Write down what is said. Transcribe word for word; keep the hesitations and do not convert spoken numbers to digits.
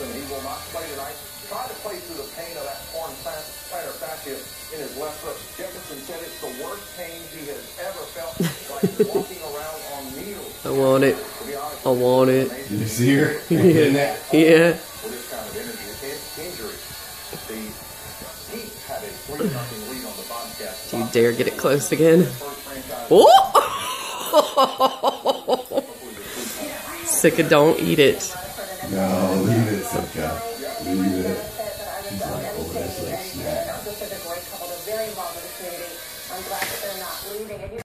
Jefferson, he will not play tonight. Tried to play through the pain of that torn plantar fascia in his left foot. Jefferson said it's the worst pain he has ever felt, like walking around on needles. I want it. I want it. Did you see her? Yeah. Yeah. With this kind of energy, injury, the Heat had a three nothing lead on the Bobcats. Do you dare get it close again? Oh! Sitka, don't eat it. No, leave it, Sitka. Leave it. She's like, oh, that's like snack.